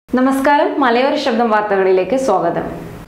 നമസ്കാരം മലയോര ശബ്ദം വാർത്തകളിലേക്ക് സ്വാഗതം.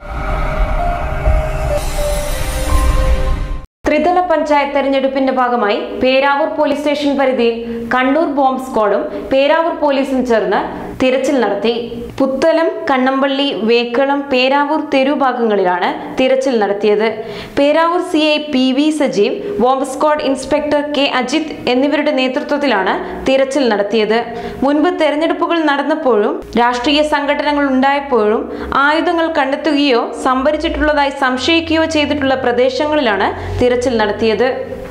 ത്രിതല പഞ്ചായത്ത് തെരഞ്ഞെടുപ്പിന്റെ ഭാഗമായി പേരാവൂർ പോലീസ് സ്റ്റേഷൻ പരിധിയിൽ കണ്ണൂർ ബോംബ് സ്ക്വാഡും പേരാവൂർ പോലീസും ചേർന്ന് തിരച്ചിൽ നടത്തി. പുത്തലം, കണ്ണമ്പള്ളി, വേക്കളം, പേരാവൂർ തെരുഭാഗങ്ങളിലാണ് തിരച്ചിൽ നടത്തിയത്. Peravoor CI PV Sajeev, bomb squad inspector K Ajith എന്നിവരുടെ നേതൃത്വത്തിലാണ് തിരച്ചിൽ നടത്തിയത്. മുൻപ് തെരഞ്ഞെടുപ്പുകൾ നടന്നപ്പോഴും രാഷ്ട്രീയ സംഘടനകൾ ഉണ്ടായപ്പോഴും ആയുധങ്ങൾ കണ്ടെത്തുകയോ സംഭരിച്ചിട്ടുള്ളതായി സംശയിക്കുകയോ ചെയ്തിട്ടുള്ള പ്രദേശങ്ങളിലാണ് തിരച്ചിൽ നടത്തിയത്.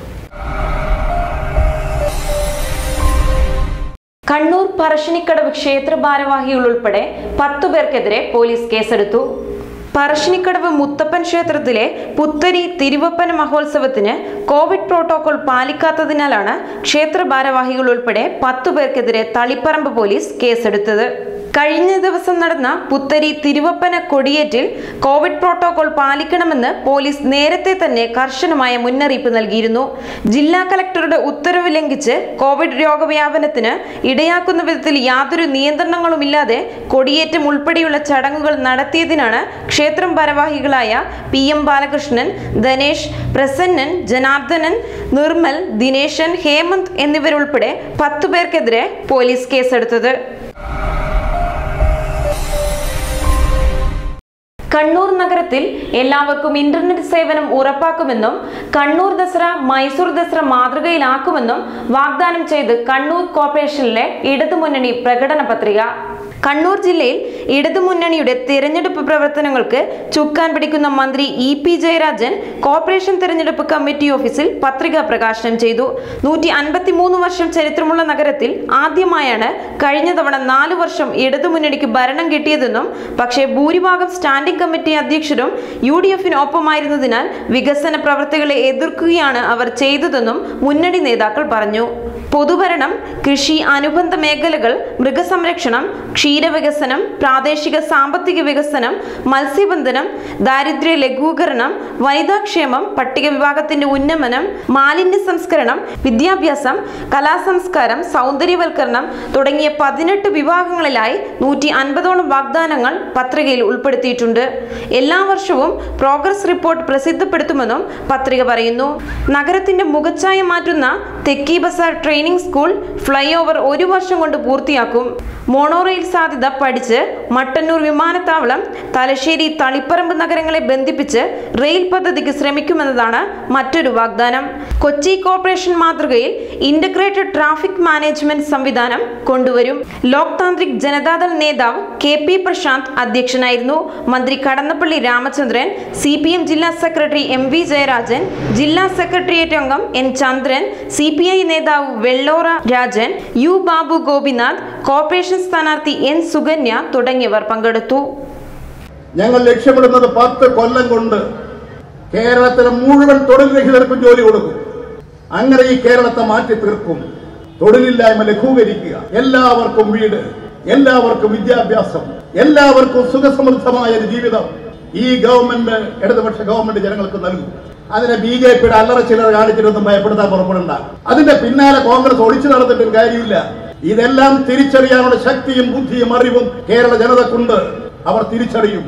കണ്ണൂർ പറശ്ശിനിക്കടവ് ക്ഷേത്ര ഭാരവാഹികൾ ഉൾപ്പെടെ 10 പേർക്കെതിരെ പോലീസ് കേസെടുത്തു. പറശ്ശിനിക്കടവ് മുത്തപ്പൻ ക്ഷേത്രത്തിലെ പുത്തരി തിരുവപ്പന മഹോത്സവത്തിന് കോവിഡ് പ്രോട്ടോകോൾ പാലിക്കാത്തതിനാലാണ് ക്ഷേത്ര ഭാരവാഹികൾ ഉൾപ്പെടെ 10 പേർക്കെതിരെ തളിപ്പറമ്പ് പോലീസ് കേസെടുത്തത്. കഴിഞ്ഞ ദിവസം നടന്ന പുത്തരി തിരുവപ്പന കൊടിയേറ്റിൽ കോവിഡ് പ്രോട്ടോകോൾ പാലിക്കണമെന്ന് പോലീസ് നേരത്തെ തന്നെ കർശനമായ മുന്നറിയിപ്പ് നൽകിയിരുന്നു. ജില്ലാ കളക്ടറുടെ ഉത്തരവ് ലംഘിച്ച് കോവിഡ് രോഗവ്യാപനത്തിന് ഇടയാക്കുന്ന വിധത്തിൽ യാതൊരു നിയന്ത്രണങ്ങളുമില്ലാതെ കൊടിയേറ്റം ഉൾപ്പെടെയുള്ള ചടങ്ങുകൾ നടത്തിയതിനാണ് ക്ഷേത്രം ഭാരവാഹികളായ PM ബാലകൃഷ്ണൻ, ധനേഷ്, പ്രസന്നൻ, ജനാർദ്ദനൻ, നിർമ്മൽ, ദിനേശൻ, ഹേമന്ത് എന്നിവരുൾപ്പെടെ 10 പേർക്കെതിരെ പോലീസ് കേസെടുത്തത്. കണ്ണൂർ നഗരത്തിൽ എല്ലാവർക്കും ഇന്റർനെറ്റ് സേവനം ഉറപ്പാക്കുമെന്നും കണ്ണൂർ ദസറ മൈസൂർ ദസറ മാതൃകയിലാക്കുമെന്നും വാഗ്ദാനം ചെയ്ത് കണ്ണൂർ കോർപ്പറേഷനിലെ ഇടതുമുന്നണി പ്രകടന പത്രിക. കണ്ണൂർ ജില്ലയിൽ ഇടതുമുന്നണിയുടെ തിരഞ്ഞെടുപ്പ് പ്രവർത്തനങ്ങൾക്ക് ചുക്കാൻ പിടിക്കുന്ന മന്ത്രി EP ജയരാജൻ കോർപ്പറേഷൻ തിരഞ്ഞെടുപ്പ് കമ്മിറ്റി ഓഫീസിൽ പത്രിക പ്രകാശനം ചെയ്തു. 153 വർഷം ചരിത്രമുള്ള നഗരത്തിൽ ആദ്യമായാണ് കഴിഞ്ഞ തവണ 4 വർഷം ഇടതുമുന്നണിക്ക് ഭരണം കിട്ടിയതെന്നും പക്ഷേ ഭൂരിഭാഗം സ്റ്റാൻഡിംഗ് കമ്മിറ്റി അധ്യക്ഷരും UDFന് ഒപ്പമായിരുന്നതിനാൽ വികസന പ്രവർത്തികളെ എതിർക്കുകയാണ് അവർ ചെയ്തതെന്നും മുന്നണി നേതാക്കൾ പറഞ്ഞു. പൊതുഭരണം, കൃഷി, അനുബന്ധ മേഖലകൾ, മൃഗസംരക്ഷണം, ക്ഷീരവികസനം, പ്രാദേശിക സാമ്പത്തിക വികസനം, മത്സ്യബന്ധനം, ദാരിദ്ര്യ ലഘൂകരണം, വനിതാക്ഷേമം, പട്ടിക വിഭാഗത്തിന്റെ ഉന്നമനം, മാലിന്യ സംസ്കരണം, വിദ്യാഭ്യാസം, കലാസംസ്കാരം, സൗന്ദര്യവൽക്കരണം തുടങ്ങിയ 18 വിഭാഗങ്ങളിലായി 150ഓളം വാഗ്ദാനങ്ങൾ പത്രികയിൽ ഉൾപ്പെടുത്തിയിട്ടുണ്ട്. എല്ലാ വർഷവും പ്രോഗ്രസ് റിപ്പോർട്ട് പ്രസിദ്ധപ്പെടുത്തുമെന്നും പത്രിക പറയുന്നു. നഗരത്തിന്റെ മുഖച്ഛായ മാറ്റുന്ന Thekki Bazar training school flyover 1 വർഷം കൊണ്ട് പൂർത്തിയാക്കും. മോണോറെയിൽ സാധ്യത പഠിച്ച് മട്ടന്നൂർ വിമാനത്താവളം, തലശ്ശേരി, തളിപ്പറമ്പ് നഗരങ്ങളെ ബന്ധിപ്പിച്ച് റെയിൽ പദ്ധതിക്ക് ശ്രമിക്കുമെന്നതാണ് മറ്റൊരു വാഗ്ദാനം. കൊച്ചി കോർപ്പറേഷൻ മാതൃകയിൽ ഇന്റഗ്രേറ്റഡ് ട്രാഫിക് മാനേജ്മെന്റ് സംവിധാനം കൊണ്ടുവരും. ലോക് താന്ത്രിക് ജനതാദൾ നേതാവ് KP പ്രശാന്ത് അധ്യക്ഷനായിരുന്നു. മന്ത്രി കടന്നപ്പള്ളി രാമചന്ദ്രൻ, CPM ജില്ലാ സെക്രട്ടറി MV ജയരാജൻ, ജില്ലാ സെക്രട്ടേറിയറ്റ് അംഗം N ചന്ദ്രൻ, CPI നേതാവ് വെള്ളോറ രാജൻ, U ബാബു ഗോപിനാഥ്, കോർപ്പറേഷൻ സ്ഥാനാർത്ഥി N സുകന്യ തുടങ്ങിയവർ പങ്കെടുത്തു. ഞങ്ങൾ ലക്ഷ്യമിടുന്നത് 10 കൊല്ലം കൊണ്ട് കേരളത്തിലെ മുഴുവൻ തൊഴിൽ രഹിതർക്കും ജോലി കൊടുക്കും. അങ്ങനെ ഈ കേരളത്തെ മാറ്റി തീർക്കും. തൊഴിലില്ലായ്മ ലഘൂകരിക്കുക, എല്ലാവർക്കും വീട്, എല്ലാവർക്കും വിദ്യാഭ്യാസം, എല്ലാവർക്കും സുഖസമൃദ്ധമായ ഒരു ജീവിതം ഈ ഗവൺമെന്റ്, ഇടതുപക്ഷ ഗവൺമെന്റ് ജനങ്ങൾക്ക് നൽകും. അതിനെ BJPയുടെ അല്ലറ ചിലർ കാണിച്ചിട്ടൊന്നും ഭയപ്പെടുത്താൻ പുറപ്പെടണ്ട. അതിന്റെ പിന്നാലെ കോൺഗ്രസ് ഒളിച്ചു നടന്നിട്ടും കാര്യമില്ല. ഇതെല്ലാം തിരിച്ചറിയാനുള്ള ശക്തിയും ബുദ്ധിയും അറിവും കേരള ജനതക്കുണ്ട്. അവർ തിരിച്ചറിയും.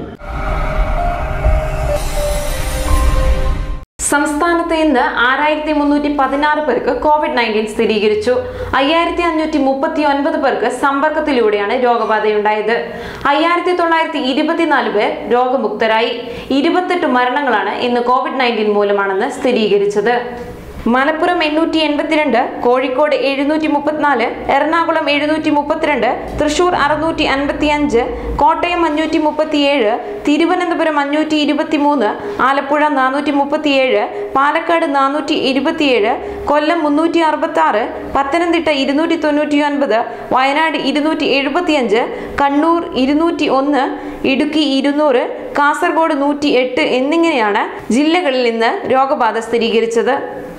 സംസ്ഥാനത്ത് ഇന്ന് 6316 പേർക്ക് COVID-19 സ്ഥിരീകരിച്ചു. 5539 പേർക്ക് സമ്പർക്കത്തിലൂടെയാണ് രോഗബാധയുണ്ടായത്. 5924 പേർ രോഗമുക്തരായി. 28 മരണങ്ങളാണ് ഇന്ന് COVID-19 മൂലമാണെന്ന് സ്ഥിരീകരിച്ചത്. മലപ്പുറം 882, കോഴിക്കോട് 734, എറണാകുളം 732, തൃശൂർ 655, കോട്ടയം 537, തിരുവനന്തപുരം 523, ആലപ്പുഴ 437, പാലക്കാട് 427, കൊല്ലം 366, പത്തനംതിട്ട 299, വയനാട് 275, കണ്ണൂർ 201, ഇടുക്കി 200, കാസർഗോഡ് 108 എന്നിങ്ങനെയാണ് ജില്ലകളിൽ ഇന്ന് രോഗബാധ സ്ഥിരീകരിച്ചത്.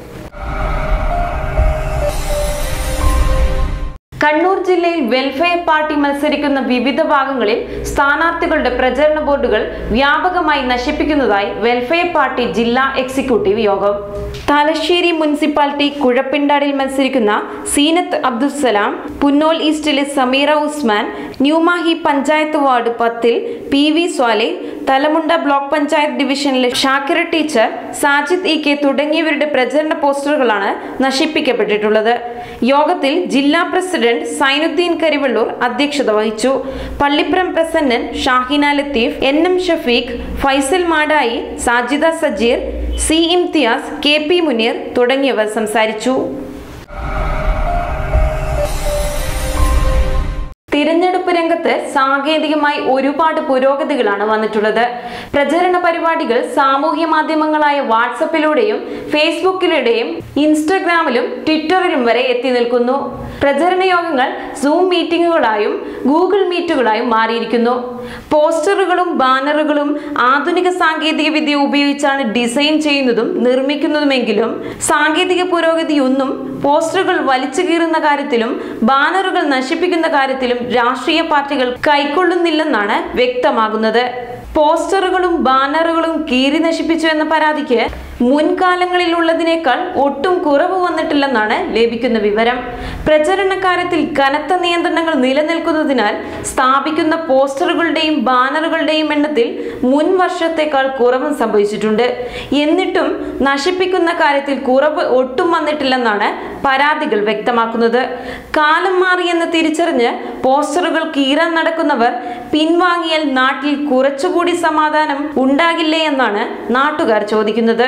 കണ്ണൂർ ജില്ലയിൽ വെൽഫെയർ പാർട്ടി മത്സരിക്കുന്ന വിവിധ ഭാഗങ്ങളിൽ സ്ഥാനാർത്ഥികളുടെ പ്രചരണ ബോർഡുകൾ വ്യാപകമായി നശിപ്പിക്കുന്നതായി വെൽഫെയർ പാർട്ടി ജില്ലാ എക്സിക്യൂട്ടീവ് യോഗം. തലശ്ശേരി മുനിസിപ്പാലിറ്റി കുഴപ്പിണ്ടാടിൽ മത്സരിക്കുന്ന സീനത്ത് അബ്ദുസലാം, പുന്നോൽ ഈസ്റ്റിലെ Sameera Usman, New Mahe panchayat ward 10 PV Swaleh, Thalamunda block panchayat ഡിവിഷനിലെ ഷാക്കിറ ടീച്ചർ, സാജിദ് EK തുടങ്ങിയവരുടെ പ്രചരണ പോസ്റ്ററുകളാണ് നശിപ്പിക്കപ്പെട്ടിട്ടുള്ളത്. യോഗത്തിൽ ജില്ലാ പ്രസിഡന്റ് സൈനുദ്ദീൻ കരിവള്ളൂർ അധ്യക്ഷത വഹിച്ചു. Pallippuram Prasannan, Shahina Latheef, NM Shafeeq, Faisal Madayi, Sajida Sajeer, C Imtiaz, KP Muneer തുടങ്ങിയവർ സംസാരിച്ചു. തിരഞ്ഞെടുപ്പ് രംഗത്ത് സാങ്കേതികമായി ഒരുപാട് പുരോഗതികളാണ് വന്നിട്ടുള്ളത്. പ്രചരണ പരിപാടികൾ സാമൂഹ്യ മാധ്യമങ്ങളായ വാട്സപ്പിലൂടെയും ഫേസ്ബുക്കിലൂടെയും ഇൻസ്റ്റഗ്രാമിലും ട്വിറ്ററിലും വരെ എത്തി നിൽക്കുന്നു. പ്രചരണ യോഗങ്ങൾ സൂം മീറ്റിംഗുകളായും ഗൂഗിൾ മീറ്റുകളായും മാറിയിരിക്കുന്നു. പോസ്റ്ററുകളും ബാനറുകളും ആധുനിക സാങ്കേതിക വിദ്യ ഉപയോഗിച്ചാണ് ഡിസൈൻ ചെയ്യുന്നതും നിർമ്മിക്കുന്നതുമെങ്കിലും സാങ്കേതിക പുരോഗതിയൊന്നും പോസ്റ്ററുകൾ വലിച്ചു കീറുന്ന കാര്യത്തിലും ബാനറുകൾ നശിപ്പിക്കുന്ന കാര്യത്തിലും രാഷ്ട്രീയ പാർട്ടികൾ കൈക്കൊള്ളുന്നില്ലെന്നാണ് വ്യക്തമാകുന്നത്. പോസ്റ്ററുകളും ബാനറുകളും കീറി നശിപ്പിച്ചു എന്ന പരാതിക്ക് മുൻകാലങ്ങളിലുള്ളതിനേക്കാൾ ഒട്ടും കുറവ് വന്നിട്ടില്ലെന്നാണ് ലഭിക്കുന്ന വിവരം. പ്രചരണകാര്യത്തിൽ കനത്ത നിയന്ത്രണങ്ങൾ നിലനിൽക്കുന്നതിനാൽ സ്ഥാപിക്കുന്ന പോസ്റ്ററുകളുടെയും ബാനറുകളുടെയും എണ്ണത്തിൽ മുൻ വർഷത്തേക്കാൾ കുറവും സംഭവിച്ചിട്ടുണ്ട്. എന്നിട്ടും നശിപ്പിക്കുന്ന കാര്യത്തിൽ കുറവ് ഒട്ടും വന്നിട്ടില്ലെന്നാണ് പരാതികൾ വ്യക്തമാക്കുന്നത്. കാലം മാറിയെന്ന് തിരിച്ചറിഞ്ഞ് പോസ്റ്ററുകൾ കീറാൻ നടക്കുന്നവർ പിൻവാങ്ങിയാൽ നാട്ടിൽ കുറച്ചുകൂടി സമാധാനം ഉണ്ടാകില്ലേ എന്നാണ് നാട്ടുകാർ ചോദിക്കുന്നത്.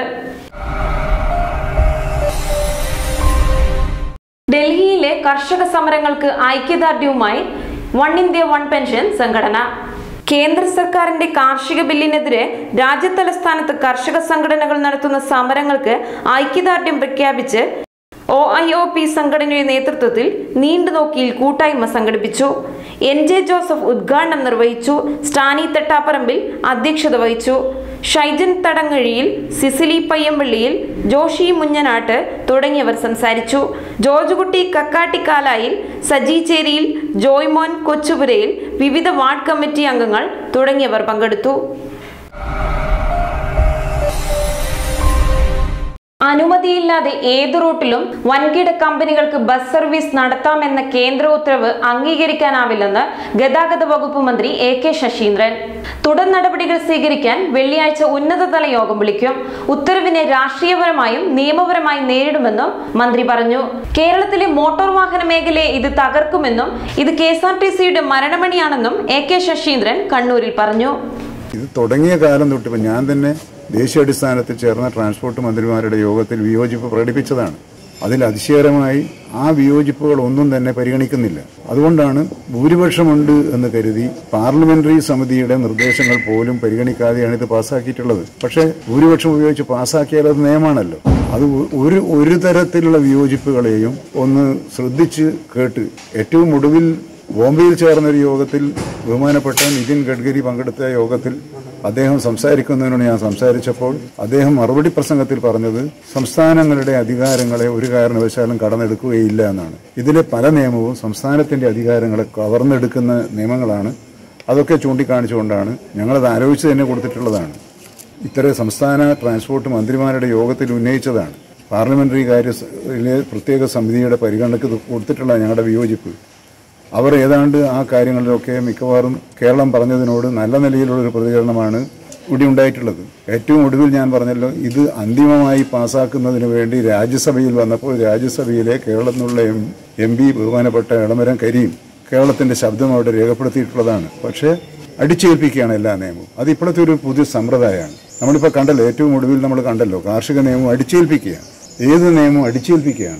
ഡൽഹിയിലെ കർഷക സമരങ്ങൾക്ക് ഐക്യദാർഢ്യവുമായി വൺ ഇന്ത്യ വൺ പെൻഷൻ സംഘടന. കേന്ദ്ര സർക്കാരിന്റെ കാർഷിക ബില്ലിനെതിരെ രാജ്യതലസ്ഥാനത്ത് കർഷക സംഘടനകൾ നടത്തുന്ന സമരങ്ങൾക്ക് ഐക്യദാർഢ്യം പ്രഖ്യാപിച്ച് OIOP സംഘടനയുടെ നേതൃത്വത്തിൽ നീണ്ടുനോക്കിയിൽ കൂട്ടായ്മ സംഘടിപ്പിച്ചു. NJ ജോസഫ് ഉദ്ഘാടനം നിർവഹിച്ചു. സ്റ്റാനി തെട്ടാപ്പറമ്പിൽ അധ്യക്ഷത വഹിച്ചു. ഷൈജൻ തടങ്ങഴിയിൽ, സിസിലി പയ്യമ്പള്ളിയിൽ, ജോഷി മുഞ്ഞനാട്ട് തുടങ്ങിയവർ സംസാരിച്ചു. ജോർജ് കുട്ടി കക്കാട്ടിക്കാലായിൽ, സജി ചേരിയിൽ, ജോയ്മോൻ കൊച്ചുപുരയിൽ, വിവിധ വാർഡ് കമ്മിറ്റി അംഗങ്ങൾ തുടങ്ങിയവർ പങ്കെടുത്തു. അനുമതിയില്ലാതെ ഏത് റൂട്ടിലും വൻകിട കമ്പനികൾക്ക് ബസ് സർവീസ് നടത്താമെന്ന കേന്ദ്ര ഉത്തരവ് അംഗീകരിക്കാനാവില്ലെന്ന് ഗതാഗത വകുപ്പ് മന്ത്രി AK ശശീന്ദ്രൻ. തുടർ നടപടികൾ സ്വീകരിക്കാൻ വെള്ളിയാഴ്ച ഉന്നതതല യോഗം വിളിക്കും. ഉത്തരവിനെ രാഷ്ട്രീയപരമായും നിയമപരമായും നേരിടുമെന്നും മന്ത്രി പറഞ്ഞു. കേരളത്തിലെ മോട്ടോർ വാഹന മേഖലയെ ഇത് തകർക്കുമെന്നും ഇത് KSRTCയുടെ മരണമണിയാണെന്നും AK ശശീന്ദ്രൻ കണ്ണൂരിൽ പറഞ്ഞു. ഇത് തുടങ്ങിയ കാലം തൊട്ട് ഞാൻ തന്നെ ദേശീയാടിസ്ഥാനത്തിൽ ചേർന്ന ട്രാൻസ്പോർട്ട് മന്ത്രിമാരുടെ യോഗത്തിൽ വിയോജിപ്പ് പ്രകടിപ്പിച്ചതാണ്. അതിൽ അതിശയകരമായി ആ വിയോജിപ്പുകൾ ഒന്നും തന്നെ പരിഗണിക്കുന്നില്ല. അതുകൊണ്ടാണ് ഭൂരിപക്ഷമുണ്ട് എന്ന് കരുതി പാർലമെന്ററി സമിതിയുടെ നിർദ്ദേശങ്ങൾ പോലും പരിഗണിക്കാതെയാണ് ഇത് പാസ്സാക്കിയിട്ടുള്ളത്. പക്ഷേ ഭൂരിപക്ഷം ഉപയോഗിച്ച് പാസ്സാക്കിയാൽ അത് നിയമമാണല്ലോ. അത് ഒരു തരത്തിലുള്ള വിയോജിപ്പുകളെയും ഒന്ന് ശ്രദ്ധിച്ച് കേട്ട് ഏറ്റവും ഒടുവിൽ ബോംബെയിൽ ചേർന്നൊരു യോഗത്തിൽ ബഹുമാനപ്പെട്ട നിതിൻ ഗഡ്കരി പങ്കെടുത്ത യോഗത്തിൽ അദ്ദേഹം സംസാരിക്കുന്നതിനോട് ഞാൻ സംസാരിച്ചപ്പോൾ അദ്ദേഹം മറുപടി പ്രസംഗത്തിൽ പറഞ്ഞത് സംസ്ഥാനങ്ങളുടെ അധികാരങ്ങളെ ഒരു കാരണവശാലും കടന്നെടുക്കുകയില്ല എന്നാണ്. ഇതിലെ പല നിയമവും സംസ്ഥാനത്തിന്റെ അധികാരങ്ങളെ കവർന്നെടുക്കുന്ന നിയമങ്ങളാണ്. അതൊക്കെ ചൂണ്ടിക്കാണിച്ചുകൊണ്ടാണ് ഞങ്ങളത് ആലോചിച്ച് തന്നെ കൊടുത്തിട്ടുള്ളതാണ്. ഇത്തരം സംസ്ഥാന ട്രാൻസ്പോർട്ട് മന്ത്രിമാരുടെ യോഗത്തിൽ ഉന്നയിച്ചതാണ്. പാർലമെന്ററി കാര്യത്തിലെ പ്രത്യേക സമിതിയുടെ പരിഗണനയ്ക്ക് കൊടുത്തിട്ടുള്ള ഞങ്ങളുടെ വിയോജിപ്പ്. അവർ ഏതാണ്ട് ആ കാര്യങ്ങളിലൊക്കെ മിക്കവാറും കേരളം പറഞ്ഞതിനോട് നല്ല നിലയിലുള്ളൊരു പ്രതികരണമാണ് ഇവിടെ ഉണ്ടായിട്ടുള്ളത്. ഏറ്റവും ഒടുവിൽ ഞാൻ പറഞ്ഞല്ലോ, ഇത് അന്തിമമായി പാസ്സാക്കുന്നതിന് വേണ്ടി രാജ്യസഭയിൽ വന്നപ്പോൾ രാജ്യസഭയിലെ കേരളത്തിലുള്ള MP ബഹുമാനപ്പെട്ട എളമരം കരീം കേരളത്തിന്റെ ശബ്ദം അവിടെ രേഖപ്പെടുത്തിയിട്ടുള്ളതാണ്. പക്ഷേ അടിച്ചേൽപ്പിക്കുകയാണ് എല്ലാ നിയമവും. അത് ഇപ്പോഴത്തെ ഒരു പുതിയ സമ്പ്രദായമാണ്. നമ്മളിപ്പോൾ കണ്ടല്ലോ, ഏറ്റവും ഒടുവിൽ നമ്മൾ കണ്ടല്ലോ, കാർഷിക നിയമം അടിച്ചേൽപ്പിക്കുകയാണ്. ഏത് നിയമവും അടിച്ചേൽപ്പിക്കുകയാണ്.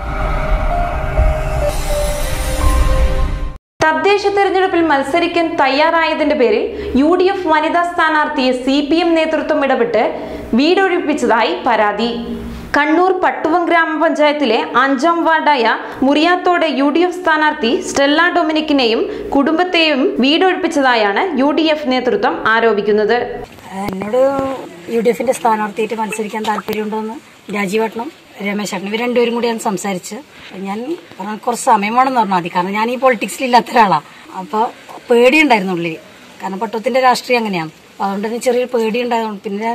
തദ്ദേശ തെരഞ്ഞെടുപ്പിൽ മത്സരിക്കാൻ തയ്യാറായതിന്റെ പേരിൽ UDF വനിതാ സ്ഥാനാർത്ഥിയെ CPM നേതൃത്വം ഇടപെട്ട് വീടൊഴിപ്പിച്ചതായി പരാതി. കണ്ണൂർ പട്ടുവം ഗ്രാമപഞ്ചായത്തിലെ 5ാം വാർഡായ മുറിയാത്തോടെ UDF സ്ഥാനാർത്ഥി സ്റ്റെല്ല ഡൊമിനിക്കിനെയും കുടുംബത്തെയും വീടൊഴിപ്പിച്ചതായാണ് UDF നേതൃത്വം ആരോപിക്കുന്നത്. എന്നോട് UDFന്റെ സ്ഥാനാർത്ഥിയായിട്ട് മത്സരിക്കാൻ താല്പര്യമുണ്ടോന്ന് രാജീവട്ടനും രമേശേട്ടനും ഇവർ രണ്ടുപേരും കൂടിയാണ് സംസാരിച്ച്. ഞാൻ കുറച്ച് സമയം വേണമെന്ന് പറഞ്ഞാൽ മതി, കാരണം ഞാൻ ഈ പൊളിറ്റിക്സിൽ ഇല്ലാത്ത ഒരാളാണ്. അപ്പോൾ പേടിയുണ്ടായിരുന്നു ഉള്ളിൽ, കാരണം പട്ടത്തിന്റെ രാഷ്ട്രീയം അങ്ങനെയാണ്. അതുകൊണ്ട് തന്നെ ചെറിയൊരു പേടിയുണ്ടായതുകൊണ്ട് പിന്നെ ഞാൻ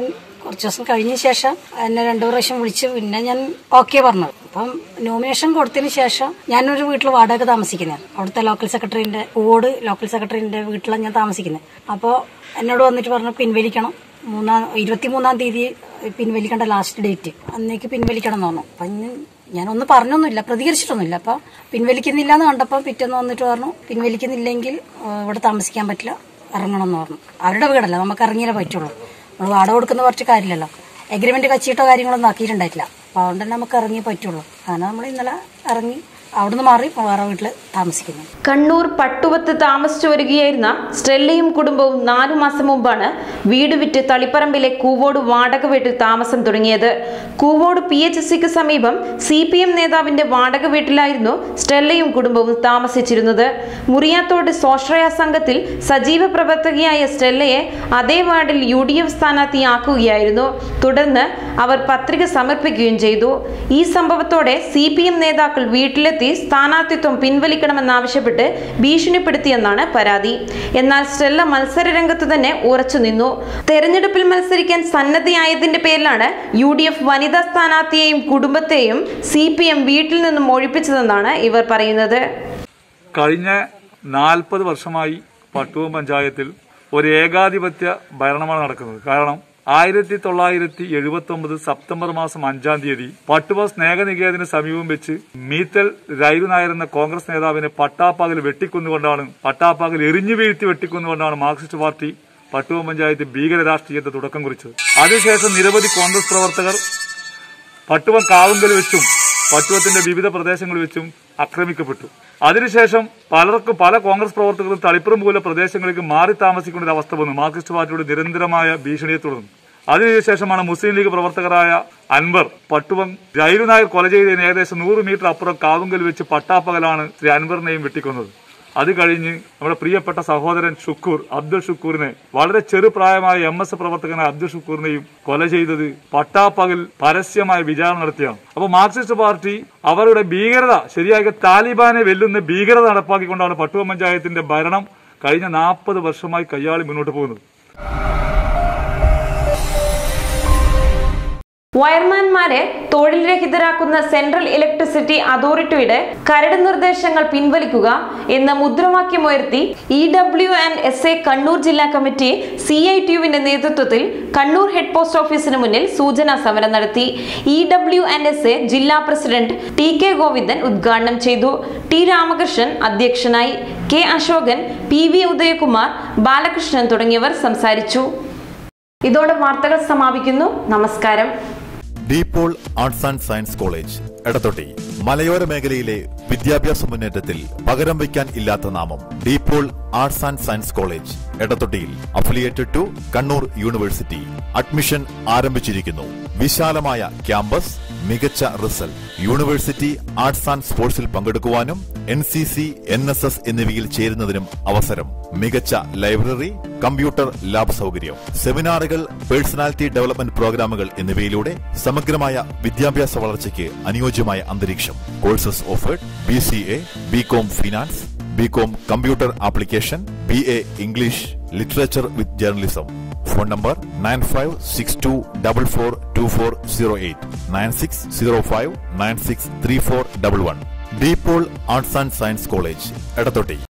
കുറച്ച് ദിവസം കഴിഞ്ഞ ശേഷം എന്നെ 2 പ്രാവശ്യം വിളിച്ച് പിന്നെ ഞാൻ ഓക്കെ പറഞ്ഞു. അപ്പം നോമിനേഷൻ കൊടുത്തതിന് ശേഷം ഞാനൊരു വീട്ടിൽ വാടക താമസിക്കുന്നത്, അവിടുത്തെ പൂവോട് ലോക്കൽ സെക്രട്ടറിന്റെ വീട്ടിലാണ് ഞാൻ താമസിക്കുന്നത്. അപ്പോൾ എന്നോട് വന്നിട്ട് പറഞ്ഞു പിൻവലിക്കണം, 23-ാം തീയതി പിൻവലിക്കേണ്ട ലാസ്റ്റ് ഡേറ്റ്, അന്നേക്ക് പിൻവലിക്കണം എന്ന് പറഞ്ഞു. അപ്പം ഞാനൊന്നും പറഞ്ഞൊന്നുമില്ല, പ്രതികരിച്ചിട്ടൊന്നുമില്ല. അപ്പം പിൻവലിക്കുന്നില്ല എന്ന് കണ്ടപ്പോൾ പിറ്റേന്ന് വന്നിട്ട് പറഞ്ഞു പിൻവലിക്കുന്നില്ലെങ്കിൽ ഇവിടെ താമസിക്കാൻ പറ്റില്ല, ഇറങ്ങണം എന്ന് പറഞ്ഞു. അവരുടെ വീടല്ല, നമുക്ക് ഇറങ്ങിയാലേ പറ്റുള്ളൂ. നമ്മൾ വാടക കൊടുക്കുന്ന കുറച്ച് കാര്യമില്ലല്ലോ, എഗ്രിമെന്റ് കച്ചിട്ടോ കാര്യങ്ങളൊന്നും ആക്കിയിട്ടുണ്ടായിട്ടില്ല. അപ്പോൾ അതുകൊണ്ട് തന്നെ നമുക്ക് ഇറങ്ങിയേ പറ്റുള്ളൂ. കാരണം നമ്മൾ ഇന്നലെ ഇറങ്ങി അവിടുന്ന് മാറി വേറെ വീട്ടിൽ താമസിക്കുന്നു. കണ്ണൂർ പട്ടുവത്ത് താമസിച്ചു വരികയായിരുന്ന സ്റ്റെല്ലയും കുടുംബവും 4 മാസം മുമ്പാണ് വീട് വിറ്റ് തളിപ്പറമ്പിലെ കൂവോട് വാടക വീട്ടിൽ താമസം തുടങ്ങിയത്. കൂവോട് PHCക്ക് സമീപം CPM നേതാവിന്റെ വാടക വീട്ടിലായിരുന്നു സ്റ്റെല്ലയും കുടുംബവും താമസിച്ചിരുന്നത്. മുറിയാത്തോട് സ്വാശ്രയ സംഘത്തിൽ സജീവ പ്രവർത്തകയായ സ്റ്റെല്ലയെ അതേ വാർഡിൽ UDF സ്ഥാനാർത്ഥിയാക്കുകയായിരുന്നു. തുടർന്ന് അവർ പത്രിക സമർപ്പിക്കുകയും ചെയ്തു. ഈ സംഭവത്തോടെ CPM നേതാക്കൾ വീട്ടിലെ സ്ഥാനാർത്ഥിത്വം പിൻവലിക്കണമെന്നാവശ്യപ്പെട്ട് ഭീഷണിപ്പെടുത്തിയെന്നാണ് പരാതി. എന്നാൽ സ്റ്റെല്ല മത്സര രംഗത്ത് തന്നെ ഉറച്ചു നിന്നു. തെരഞ്ഞെടുപ്പിൽ മത്സരിക്കാൻ സന്നദ്ധയായതിന്റെ പേരിലാണ് UDF വനിതാ സ്ഥാനാർത്ഥിയെയും കുടുംബത്തെയും CPM വീട്ടിൽ നിന്നും ഒഴിപ്പിച്ചതെന്നാണ് ഇവർ പറയുന്നത്. കഴിഞ്ഞ 40 വർഷമായി പട്ടുവം പഞ്ചായത്തിൽ ഒരു ഏകാധിപത്യ ഭരണമാണ് നടക്കുന്നത്. കാരണം 1979 സെപ്റ്റംബർ മാസം 5-ാം തീയതി പട്ടുവ സ്നേഹനികേതന് സമീപം വെച്ച് മീത്തൽ രൈരു നായർ എന്ന കോൺഗ്രസ് നേതാവിനെ പട്ടാപ്പകൽ എറിഞ്ഞു വീഴ്ത്തി വെട്ടിക്കൊന്നുകൊണ്ടാണ് മാർക്സിസ്റ്റ് പാർട്ടി പട്ടുവം പഞ്ചായത്ത് ഭീകര രാഷ്ട്രീയത്തെ തുടക്കം കുറിച്ചത്. അതിനുശേഷം നിരവധി കോൺഗ്രസ് പ്രവർത്തകർ പട്ടുവം കാവുങ്കൽ വെച്ചും പട്ടുവത്തിന്റെ വിവിധ പ്രദേശങ്ങളിൽ വെച്ചും ആക്രമിക്കപ്പെട്ടു. അതിനുശേഷം പല കോൺഗ്രസ് പ്രവർത്തകരും തളിപ്പറമ്പ് പോലെ പ്രദേശങ്ങളിലേക്ക് മാറി താമസിക്കുന്ന ഒരു അവസ്ഥ വന്നു. മാർക്സിസ്റ്റ് പാർട്ടിയുടെ നിരന്തരമായ ഭീഷണിയെ തുടർന്നു. അതിനുശേഷമാണ് മുസ്ലിം ലീഗ് പ്രവർത്തകരായ അൻവർ പട്ടുവം രൈരു നായർ കൊല ചെയ്തതിന് ഏകദേശം 100 മീറ്റർ അപ്പുറം കാവുങ്കൽ വെച്ച് പട്ടാപ്പകലാണ് ശ്രീ അൻവറിനെയും വെട്ടിക്കൊന്നത്. അത് കഴിഞ്ഞ് നമ്മുടെ പ്രിയപ്പെട്ട സഹോദരൻ അബ്ദുൾ ഷുക്കൂറിനെ, വളരെ ചെറുപ്രായമായ MS പ്രവർത്തകനായ അബ്ദുൾ ഷുക്കൂറിനെയും കൊല ചെയ്തത് പട്ടാപ്പകൽ പരസ്യമായ വിചാരണ നടത്തിയാണ്. അപ്പൊ മാർക്സിസ്റ്റ് പാർട്ടി അവരുടെ ഭീകരത ശരിയായ താലിബാനെ വെല്ലുന്ന ഭീകരത നടപ്പാക്കിക്കൊണ്ടാണ് പട്ടുവം പഞ്ചായത്തിന്റെ ഭരണം കഴിഞ്ഞ 40 വർഷമായി കയ്യാളി മുന്നോട്ട് പോകുന്നത്. വയർമാൻമാരെ തൊഴിൽ രഹിതരാക്കുന്ന സെൻട്രൽ ഇലക്ട്രിസിറ്റി അതോറിറ്റിയുടെ കരട് നിർദ്ദേശങ്ങൾ പിൻവലിക്കുക എന്ന മുദ്രാവാക്യമുയർത്തി EWNSA കണ്ണൂർ ജില്ലാ കമ്മിറ്റി CITUവിന്റെ നേതൃത്വത്തിൽ കണ്ണൂർ ഹെഡ് പോസ്റ്റ് ഓഫീസിന് മുന്നിൽ സൂചനാ സമരം നടത്തി. EWNSA ജില്ലാ പ്രസിഡന്റ് TK ഗോവിന്ദൻ ഉദ്ഘാടനം ചെയ്തു. T രാമകൃഷ്ണൻ അധ്യക്ഷനായി. K അശോകൻ, PV ഉദയകുമാർ, ബാലകൃഷ്ണൻ തുടങ്ങിയവർ സംസാരിച്ചു. ഇതോടെ വാർത്തകൾ സമാപിക്കുന്നു. നമസ്കാരം. DePaul arts and science college Edathotti മലയോര മേഖലയിലെ വിദ്യാഭ്യാസ മുന്നേറ്റത്തിൽ പകരം വയ്ക്കാൻ ഇല്ലാത്ത നാമം DePaul arts and science college എടത്തൊട്ടിയിൽ affiliated to Kannur university. Admission ആരംഭിച്ചിരിക്കുന്നു. വിശാലമായ ക്യാമ്പസ്, മികച്ച റിസൾട്ട്. യൂണിവേഴ്സിറ്റി ആർട്സ് ആൻഡ് സ്പോർട്സിൽ പങ്കെടുക്കുവാനും NCC, NSS എന്നിവയിൽ ചേരുന്നതിനും അവസരം. മികച്ച ലൈബ്രറി, കമ്പ്യൂട്ടർ ലാബ് സൗകര്യം, സെമിനാറുകൾ, പേഴ്സണാലിറ്റി ഡെവലപ്മെന്റ് പ്രോഗ്രാമുകൾ എന്നിവയിലൂടെ സമഗ്രമായ വിദ്യാഭ്യാസ വളർച്ചയ്ക്ക് അനുയോജ്യമായ അന്തരീക്ഷം. Courses offered: BCA, BCom finance, BCom computer application, BA English literature with journalism. Phone number 9562442408 9605963411. DePaul arts and science college Edathotti.